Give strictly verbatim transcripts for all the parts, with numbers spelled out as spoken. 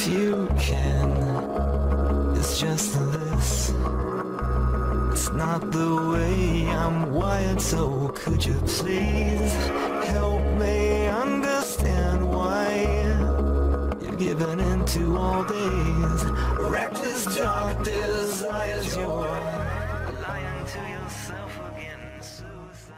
if you can, it's just this. It's not the way I'm wired, so could you please help me understand why you're giving into all days reckless dark desires. You're lying to yourself again. Suicide.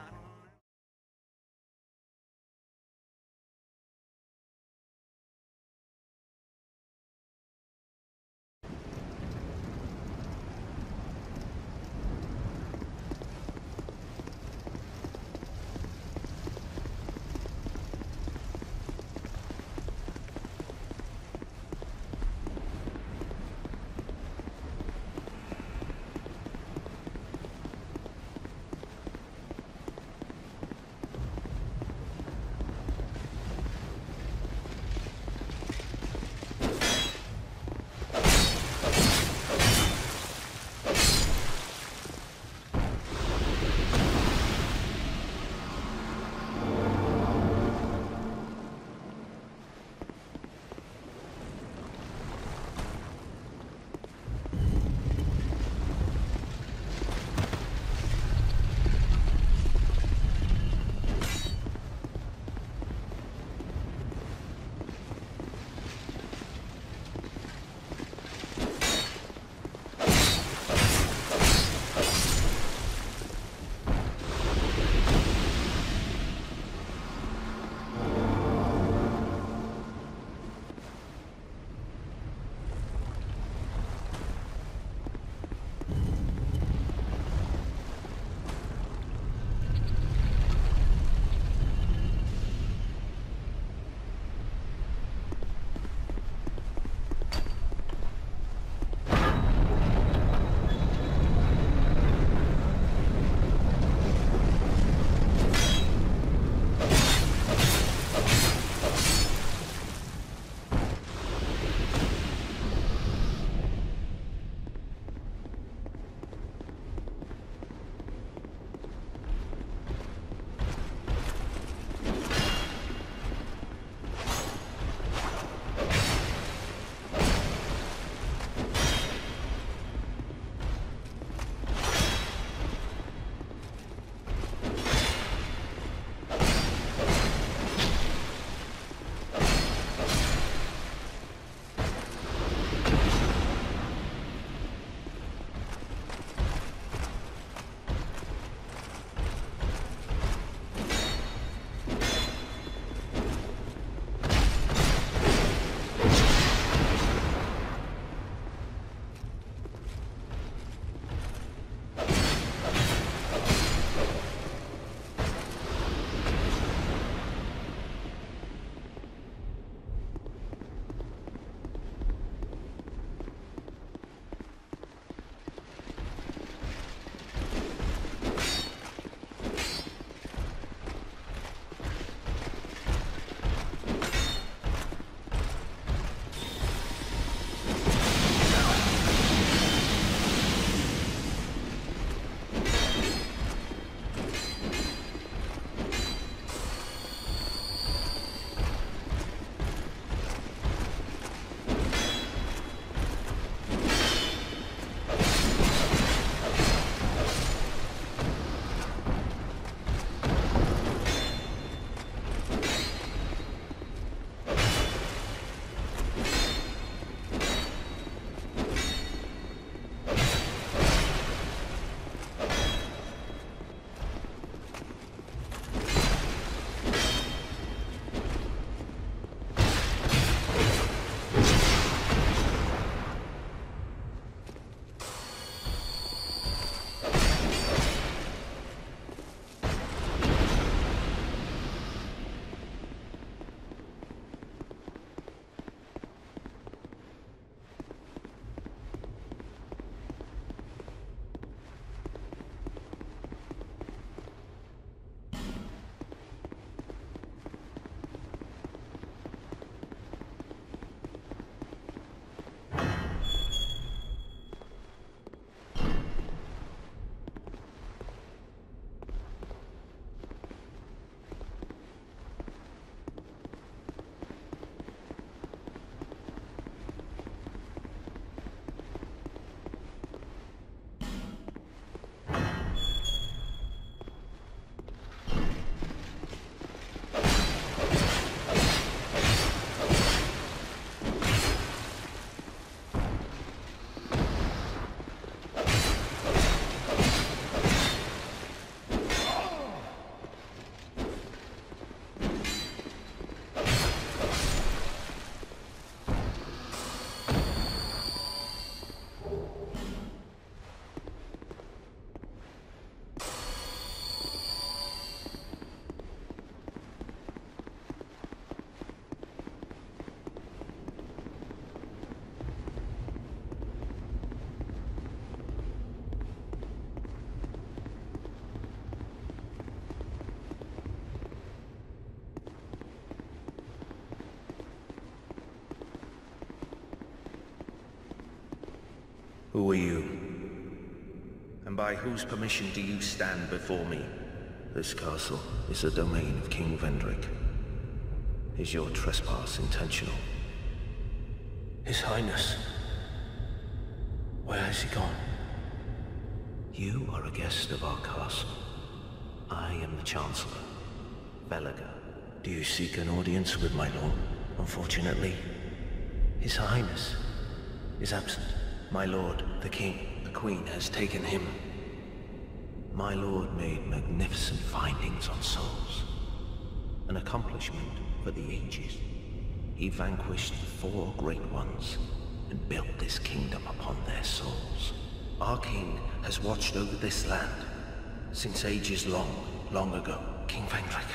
Who are you? And by whose permission do you stand before me? This castle is a domain of King Vendrick. Is your trespass intentional? His Highness. Where has he gone? You are a guest of our castle. I am the Chancellor, Velaga. Do you seek an audience with my lord? Unfortunately, His Highness is absent. My lord, the king, the queen has taken him. My lord made magnificent findings on souls. An accomplishment for the ages. He vanquished the four great ones and built this kingdom upon their souls. Our king has watched over this land since ages long, long ago. King Vendrick,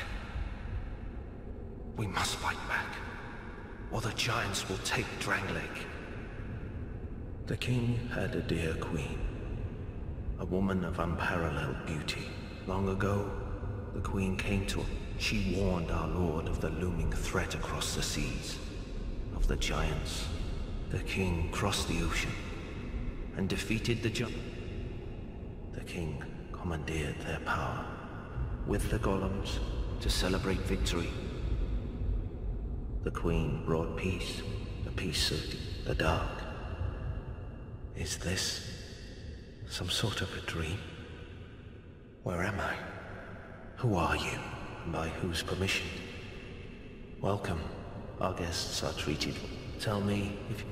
we must fight back, or the giants will take Drangleic. The king had a dear queen, a woman of unparalleled beauty. Long ago, the queen came to him. She warned our lord of the looming threat across the seas, of the giants. The king crossed the ocean and defeated the giants. The king commandeered their power with the golems to celebrate victory. The queen brought peace, the peace of the dark. Is this some sort of a dream? Where am I? Who are you? And by whose permission? Welcome. Our guests are treated. Tell me if...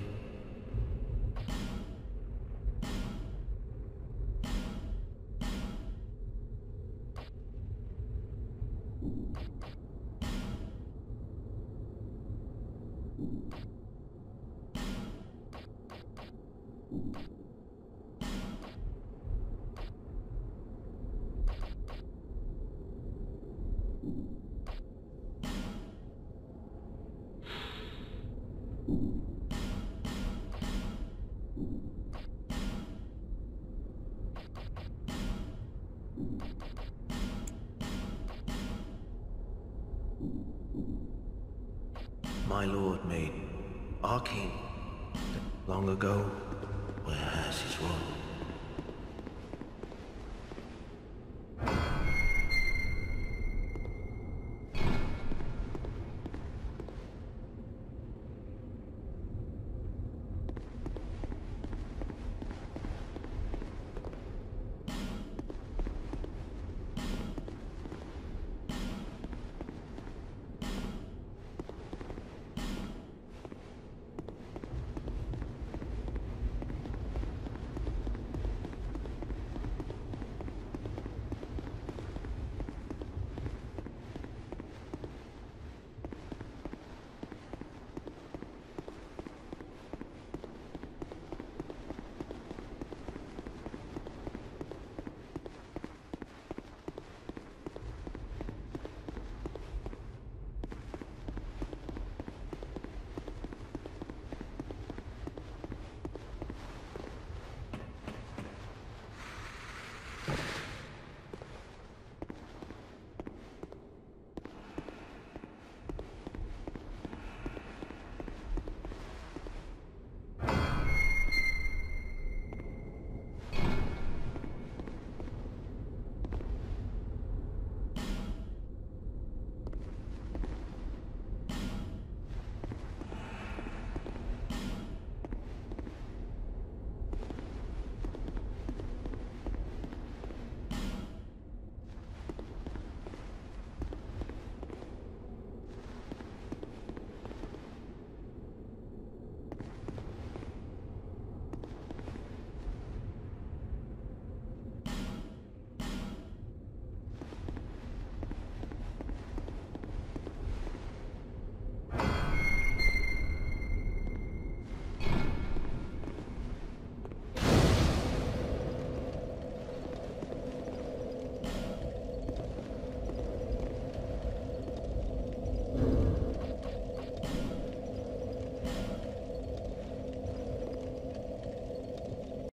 My lord made our king long ago. Where has his role?